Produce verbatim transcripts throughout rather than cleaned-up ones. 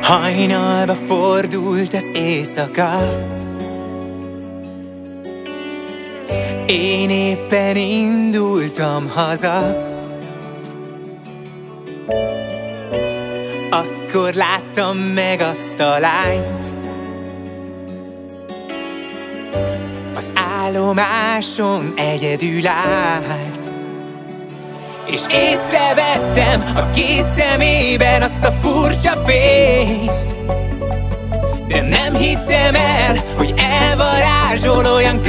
Hajnalba fordult az éjszaka, én éppen indultam haza. Akkor láttam meg azt a lányt az állomáson egyedül állt, és észrevettem a két szemében azt a furcsa fényt, de nem hittem el, hogy elvarázsol olyan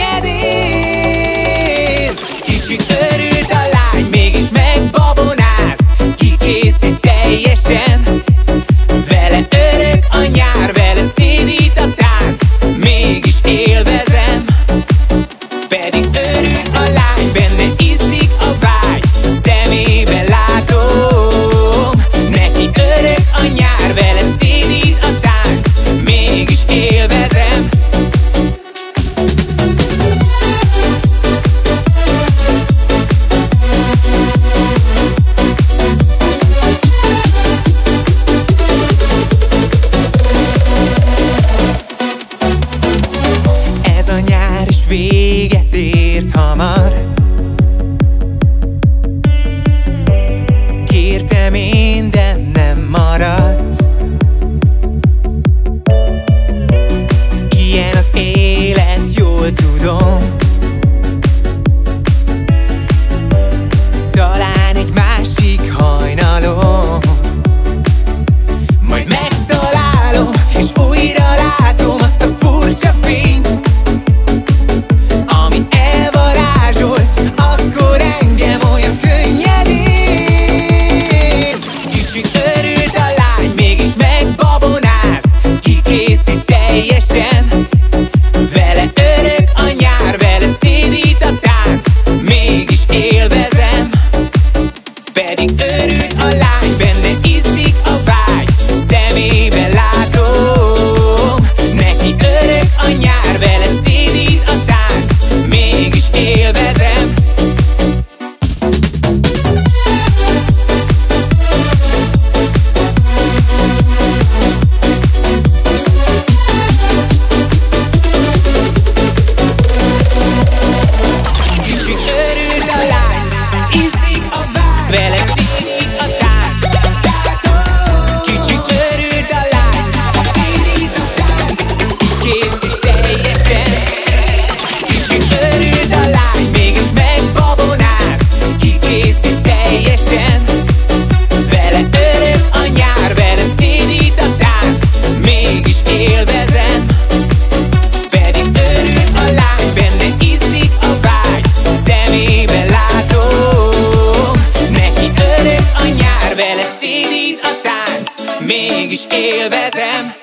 könnyedén. Kicsit örült a lány, mégis megbabonász, kikészít teljesen. Vele örök a nyár, vele szédít a tánc, mégis élvezem. Pedig örül a lány, benne izzik a vágy, szemébe látom. Neki örök a nyár, vele szédít a tánc, mégis élvezem. Ez a nyár is véget ért hamar. Kértem én, de nem maradt. Ilyen az élet, jól tudom. Talán egy másik hajnalon majd megtalálom, és újra látom azt a furcsa fényt, ami elvarázsolt akkor engem olyan könnyedén. Kicsit örült a lány, mégis megbabonász, kikészít teljesen. Vele örök a nyár, vele szédít a tánc, mégis élvezem. Pedig örült a lány, benne izzik a vágy, szemébe látom. Neki örök a nyár, vele szédít a tánc, mégis élvezem. Kicsit örült a lány, izzik a vágy, vele szédít a tánc. Kicsit örült a lány, szédít a tánc, kikészít teljesen. Kicsit örült a lány, mégis megbabonász, kikészít teljesen. Vele örök a nyár, vele szédít a tánc, mégis élvezem. Pedig örül a lány, benne izzik a vágy, szemébe látom. Neki örök a nyár, vele szédít a tánc, mégis élvezem.